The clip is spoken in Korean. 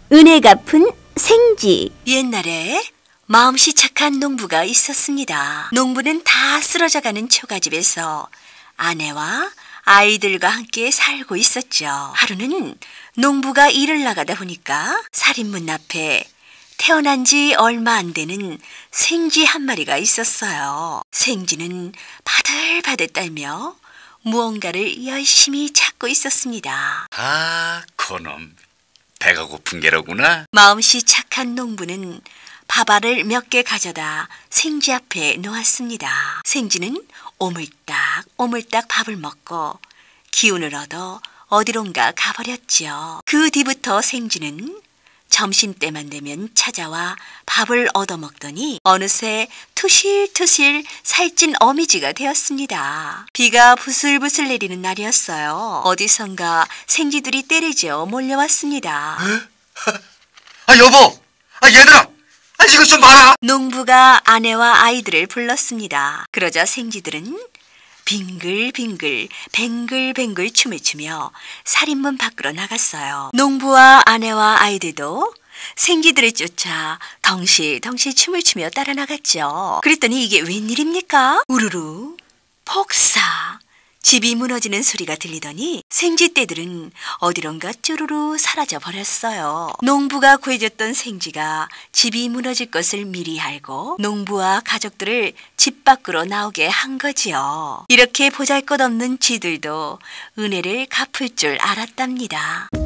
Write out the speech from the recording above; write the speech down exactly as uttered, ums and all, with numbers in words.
은혜 갚은 생쥐. 옛날에 마음씨 착한 농부가 있었습니다. 농부는 다 쓰러져가는 초가집에서 아내와 아이들과 함께 살고 있었죠. 하루는 농부가 일을 나가다 보니까 살인문 앞에 태어난 지 얼마 안 되는 생쥐 한 마리가 있었어요. 생쥐는 바들바들 떨며 무언가를 열심히 찾고 있었습니다. 아, 그놈. 배가 고픈 게로구나. 마음씨 착한 농부는 밥알을 몇 개 가져다 생쥐 앞에 놓았습니다. 생쥐는 오물딱 오물딱 밥을 먹고 기운을 얻어 어디론가 가버렸지요. 그 뒤부터 생쥐는 점심때만 되면 찾아와 밥을 얻어먹더니 어느새 투실투실 살찐 어미지가 되었습니다. 비가 부슬부슬 내리는 날이었어요. 어디선가 생쥐들이 때리죠 몰려왔습니다. 아, 여보! 아, 얘들아! 아, 이것 좀 봐라! 농부가 아내와 아이들을 불렀습니다. 그러자 생쥐들은 빙글빙글 뱅글뱅글 춤을 추며 살인문 밖으로 나갔어요. 농부와 아내와 아이들도 생쥐들을 쫓아 덩실덩실 춤을 추며 따라 나갔죠. 그랬더니 이게 웬일입니까? 우르르 폭사 집이 무너지는 소리가 들리더니 생쥐떼들은 어디론가 쭈루루 사라져 버렸어요. 농부가 구해줬던 생쥐가 집이 무너질 것을 미리 알고 농부와 가족들을 집 밖으로 나오게 한 거지요. 이렇게 보잘것없는 쥐들도 은혜를 갚을 줄 알았답니다.